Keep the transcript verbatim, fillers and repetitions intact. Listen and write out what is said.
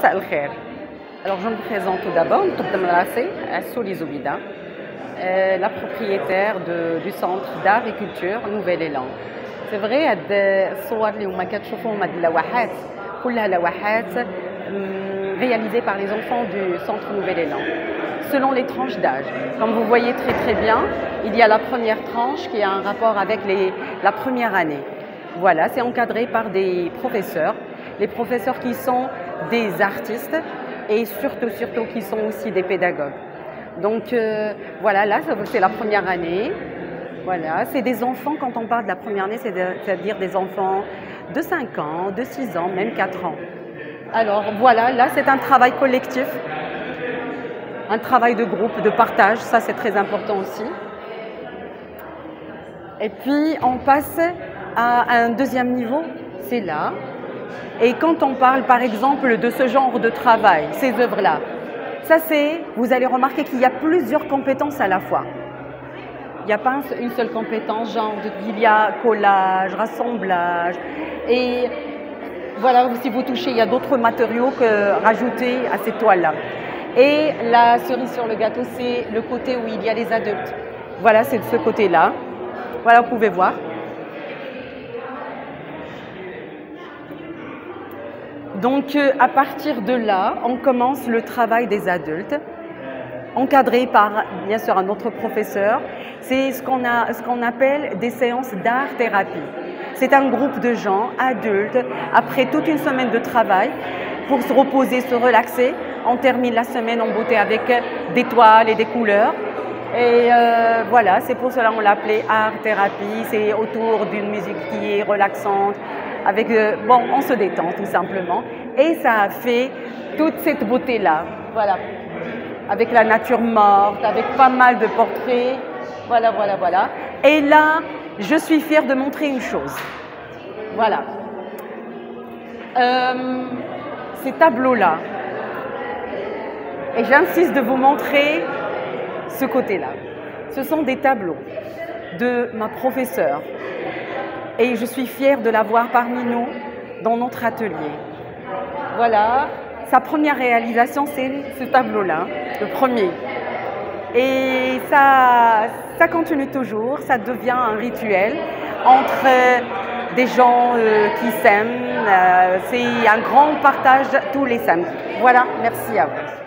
مساء الخير. Alors je me présente tout d'abord, نقدم راسي Assouli Zoubida, euh, la propriétaire de, du centre d'art et culture Nouvel Élan. C'est vrai هاد الصور اللي هما كتشوفوهم هاد اللوحات كلها لوحات réalisées par les enfants du centre Nouvel Élan, selon les tranches d'âge. Comme vous voyez très très bien, il y a la première tranche qui a un rapport avec les, la première année. Voilà, c'est encadré par des professeurs, les professeurs qui sont des artistes et surtout, surtout qui sont aussi des pédagogues. Donc euh, voilà, là c'est la première année. Voilà, c'est des enfants, quand on parle de la première année, c'est-à-dire des enfants de cinq ans, de six ans, même quatre ans. Alors voilà, là c'est un travail collectif, un travail de groupe, de partage, ça c'est très important aussi. Et puis on passe à un deuxième niveau, c'est là. Et quand on parle par exemple de ce genre de travail, ces œuvres-là, ça c'est, vous allez remarquer qu'il y a plusieurs compétences à la fois. Il n'y a pas une seule compétence, genre il y a collage, rassemblage, et voilà, si vous touchez, il y a d'autres matériaux que rajouter à ces toiles-là. Et la cerise sur le gâteau, c'est le côté où il y a les adultes. Voilà, c'est de ce côté-là. Voilà, vous pouvez voir. Donc, à partir de là, on commence le travail des adultes, encadré par, bien sûr, un autre professeur. C'est ce qu'on a, ce qu'on appelle des séances d'art-thérapie. C'est un groupe de gens, adultes, après toute une semaine de travail, pour se reposer, se relaxer. On termine la semaine en beauté avec des toiles et des couleurs. Et euh, voilà, c'est pour cela qu'on l'appelait art-thérapie. C'est autour d'une musique qui est relaxante. Avec, euh, bon, on se détend tout simplement. Et ça a fait toute cette beauté-là. Voilà. Avec la nature morte, avec pas mal de portraits. Voilà, voilà, voilà. Et là, je suis fière de montrer une chose. Voilà. Euh, ces tableaux-là. Et j'insiste de vous montrer ce côté-là. Ce sont des tableaux de ma professeure. Et je suis fière de l'avoir parmi nous dans notre atelier. Voilà, sa première réalisation, c'est ce tableau-là, le premier. Et ça, ça continue toujours, ça devient un rituel entre des gens euh, qui s'aiment. Euh, c'est un grand partage tous les samedis. Voilà, merci à vous.